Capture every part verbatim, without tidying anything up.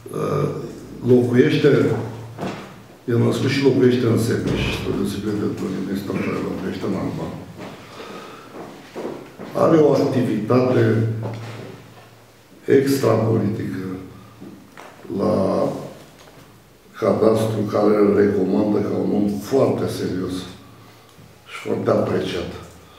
locuiește, e născut și locuiește în Sebeș, spre deosebire de Dorin Nistor, care locuiește în Alba. Are o activitate extrapolitică la cadastru, care îl recomandă ca un om foarte serios și foarte apreciat.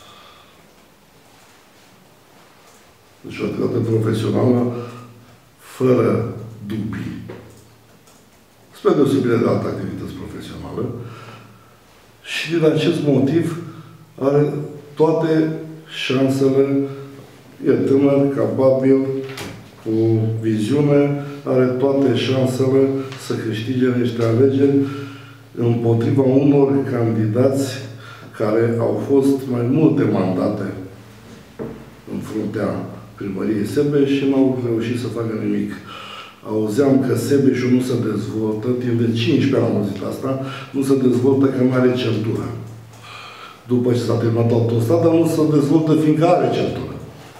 Deci o activitate profesională fără dubii, spre deosebire de alte activități profesionale, și din acest motiv are toate șansele, e tânăr, capabil, cu viziune, are toate șansele să câștige niște alegeri împotriva unor candidați care au fost mai multe mandate în fruntea primăriei Sebeș și n-au reușit să facă nimic. Auzeam că Sebeșul nu se dezvoltă, timp de cincisprezece ani am auzit asta, nu se dezvoltă că nu are centură. După ce s-a terminat autostrada, nu se dezvoltă fiindcă are centură.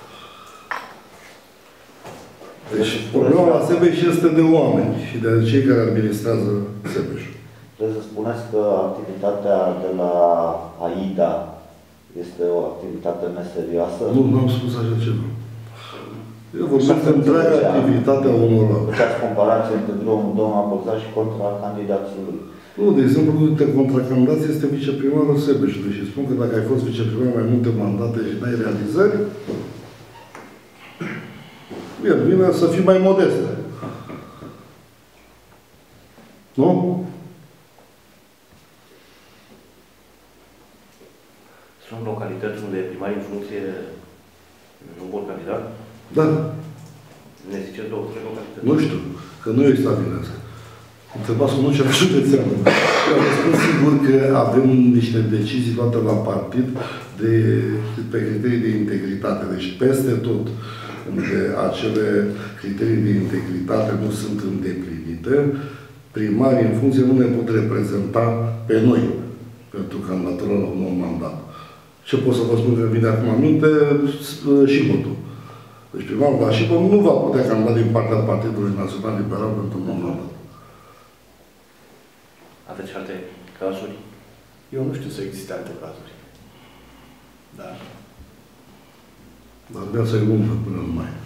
Deci, problema la Sebeș este de oameni și de cei care administrează Sebeșul. Trebuie să spuneți că activitatea de la AIDA este o activitate neserioasă? Nu, nu am spus așa ceva. Eu vorbesc de întreaga activitatea unor... Făceați comparație între domnul Bogdan și contra candidațului. Nu, de exemplu, de contracandidație este viceprimarul Sebeșului și spun că dacă ai fost viceprimar mai multe mandate și n-ai realizări, el vine să fii mai modest. Nu? Sunt localități unde primarii în funcție nu pot candidat? Da. Ne ziceți două, trei localități. Nu știu, că nu eu stabilesc. Întrebați cu nu ceva județeană. Eu vă spun sigur că avem niște decizii luate la partid de, pe criterii de integritate. Deci peste tot unde acele criterii de integritate nu sunt îndeplinite, primarii în funcție nu ne pot reprezenta pe noi pentru candidatura la un nou mandat. Ce pot să vă spun că vine acum aminte? Și votul. Deci primarul la Șipă nu va putea candida din partea Partidului Național Liberal pentru un nou mandat. Aveți alte cazuri? Eu nu știu să existe alte cazuri. Da. Dar viața e lungă până în mai.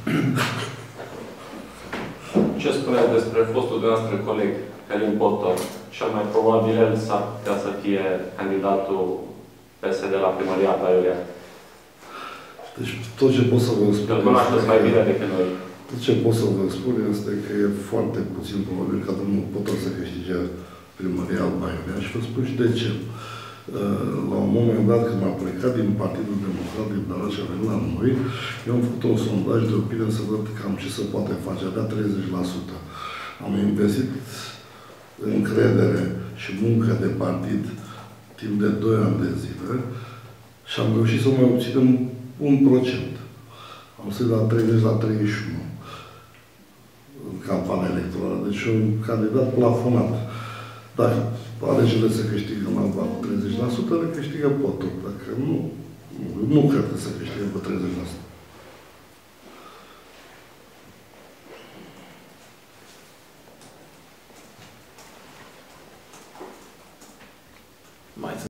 Ce spuneți despre fostul dumneavoastră coleg, Călin Potor? Cel mai probabil el s-ar putea să fie candidatul P S D la primăria Baiulia. Deci tot ce pot să vă spun... Îl cunoașteți mai bine decât noi. Tot ce pot să vă spun este că e foarte puțin probabil ca domnul Potor să câștige primăria Baiulia. Și vă spun și de ce. La un moment dat, când am plecat din Partidul Democrat Liberal și a venit la noi, eu am făcut un sondaj de opinie să văd cam ce se poate face. Avea treizeci la sută. Am investit încredere și muncă de partid timp de doi ani de zile și am reușit să mai obținem un procent. Am să la treizeci la treizeci și unu în campania electorală. Deci un candidat plafonat. Dacă alegerile se câștigă în Alba cu treizeci la sută, le câștigă Potor. Dacă nu, nu cred că se câștigă cu treizeci la sută.